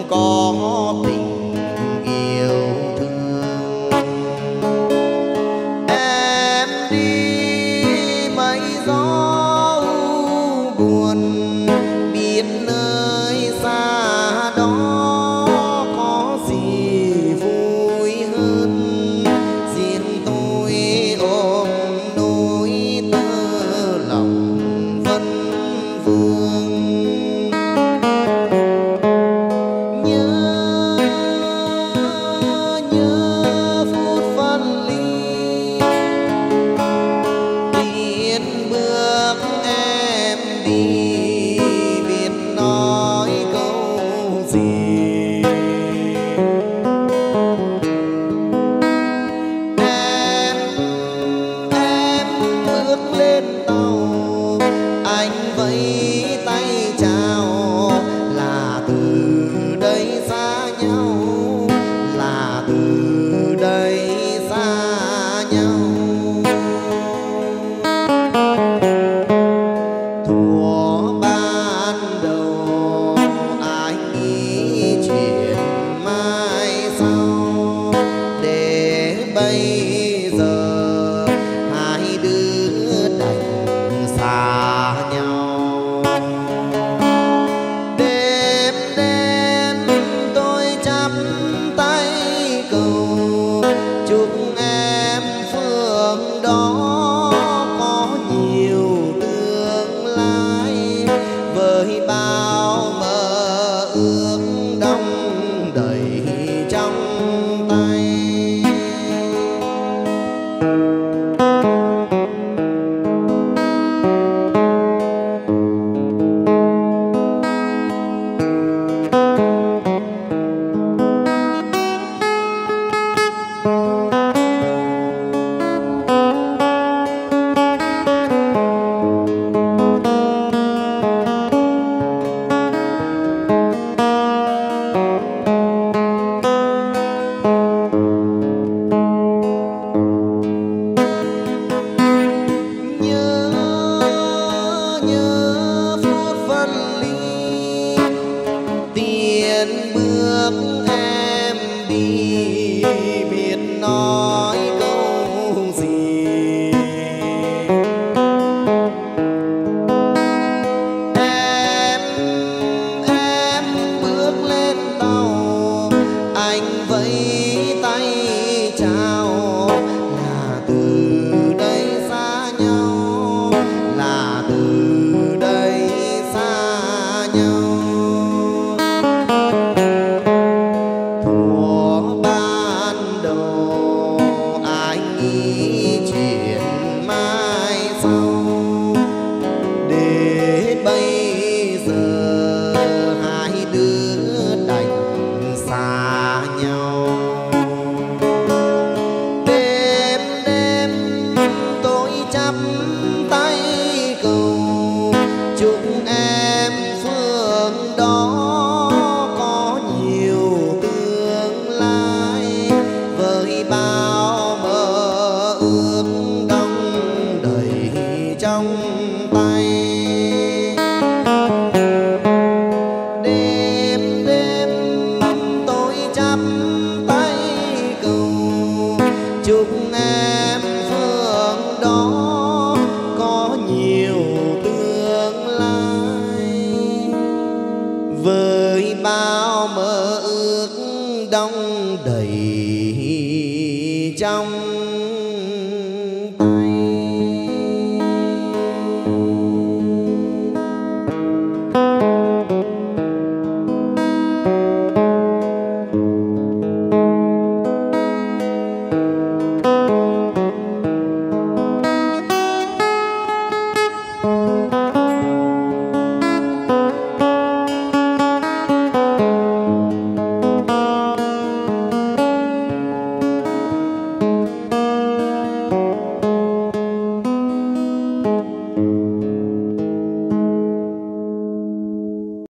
có tình yêu thương. Em đi mấy gió buồn, biết nơi xa đó có gì vui hơn. Xin tôi ôm nỗi tơ lòng vấn vương. Nhớ phút phân ly, tiến bước em đi, biết nói câu gì. Em bước lên tàu, anh vẫy tay chào, là từ đây xa nhau, là từ đây xa nhau. Thuở ban đầu anh nghĩ chuyện mai sau, để bây giờ hai đứa đành xa nhau. Đêm đêm tôi chắp tay cầu, chúc em phương đó có nhiều tương lai, với bao mơ ước đong đầy trong tay. Nhớ phút phân ly, tiến bước em đi, biết nói câu gì. Em bước lên tàu, anh vẫy tay chào, là từ đây xa nhau, là từ đây xa nhau. Thuở ban đầu anh nghĩ chuyện mai sau, để bây giờ hai đứa đành xa nhau. Đêm đêm tôi chắp tay cầu, chúc em phương đó có nhiều tương lai, với bao mơ ước đong đầy trong tay. Đêm đêm tôi chắp tay cầu, chúc em phương đó có nhiều tương lai, với bao mơ ước đong đầy trong